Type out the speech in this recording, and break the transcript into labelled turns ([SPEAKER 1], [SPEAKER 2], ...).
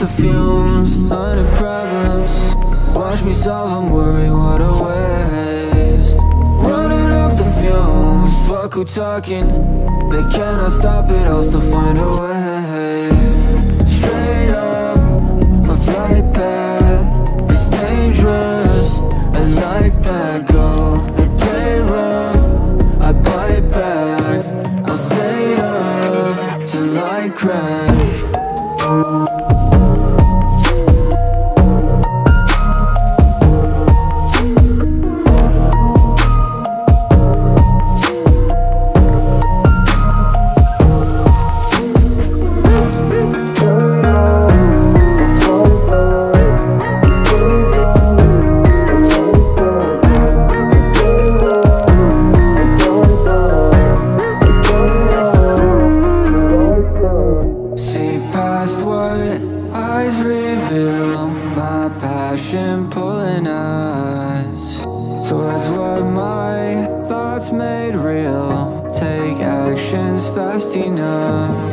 [SPEAKER 1] the fumes, 100 problems. Watch me solve them, worry what a waste. Running off the fumes, fuck who talking. They cannot stop it, I'll still find a way. Straight up, my flight path is dangerous. I like that, go, they play rough, I bite back. I'll stay up till I crash. My passion pulling us towards what my thoughts made real. Take actions fast enough.